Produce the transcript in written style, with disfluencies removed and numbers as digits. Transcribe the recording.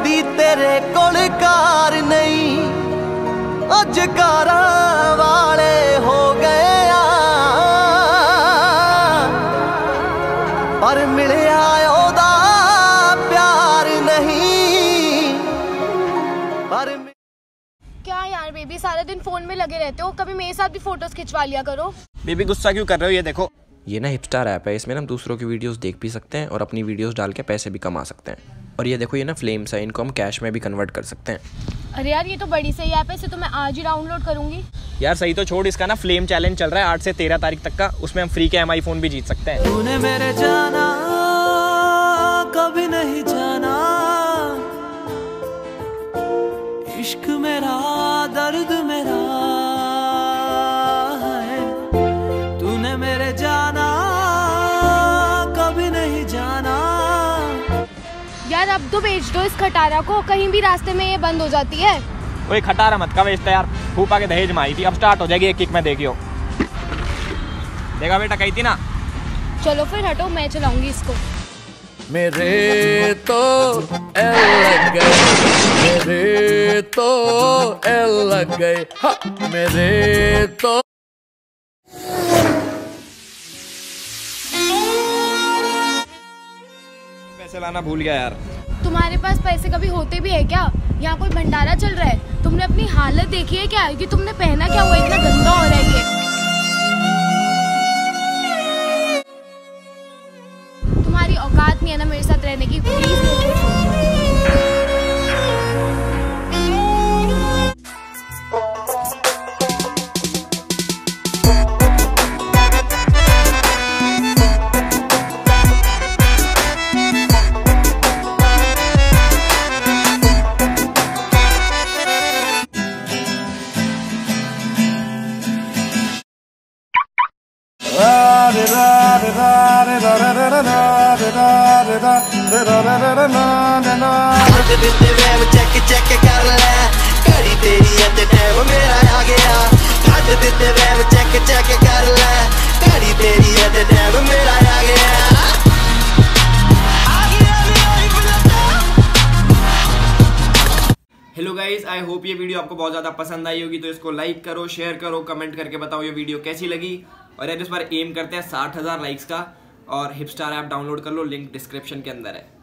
कुड़ी तेरे कोल कार नहीं, अज कारा वाले हो गए पर मिलिया ओदा प्यार नहीं। पर क्या यार बेबी, सारा दिन फोन में लगे रहते हो, कभी मेरे साथ भी फोटोज खिंचवा लिया करो। बेबी गुस्सा क्यों कर रहे हो? ये देखो, ये ना हिपस्टार ऐप है, इसमें हम दूसरों की वीडियोस देख भी सकते हैं और अपनी वीडियोस डाल के पैसे भी कमा सकते हैं। और ये देखो, ये ना फ्लेम्स है, इनको हम कैश में भी कन्वर्ट कर सकते हैं। अरे यार, ये तो बड़ी सही ऐप है, इसे तो मैं आज ही डाउनलोड करूंगी। यार सही तो छोड़, इसका ना फ्लेम चैलेंज चल रहा है 8 से 13 तारीख तक का, उसमें हम फ्री के MI फोन भी जीत सकते हैं। तूने मेरे जाना कभी नहीं जाना, इश्क मेरा दर्द मेरा है, तूने मेरे जाना कभी नहीं जाना। यार अब तो बेच दो इस खटारा को, कहीं भी रास्ते में ये बंद हो जाती है। ओए खटारा मत का बेचता यार, फूफा के दहेज में आई थी, अब स्टार्ट हो जाएगी एक किक में, देखियो। देखा बेटा, कही थी ना। चलो फिर हटो, मैं चलाऊंगी इसको। मेरे तो एल लग गए, मेरे तो एल लग गए, मेरे तो। पैसे लाना भूल गया यार। तुम्हारे पास पैसे कभी होते भी है क्या? यहाँ कोई भंडारा चल रहा है, तुमने अपनी हालत देखी है क्या? कि तुमने पहना क्या हुआ, इतना गंदा हो रहा है ये। तुम्हारी औकात नहीं है ना मेरे साथ रहने की, प्लीज। चेक कर ले घड़ी तेरी ते टाइम मेरा आ गया, चेक कर ले घड़ी तेरी ते टाइम मेरा आ गया। हेलो गाइस, आई होप ये वीडियो आपको बहुत ज़्यादा पसंद आई होगी, तो इसको लाइक करो, शेयर करो, कमेंट करके बताओ ये वीडियो कैसी लगी। और यार इस बार एम करते हैं 60,000 लाइक्स का, और हिपस्टार ऐप डाउनलोड कर लो, लिंक डिस्क्रिप्शन के अंदर है।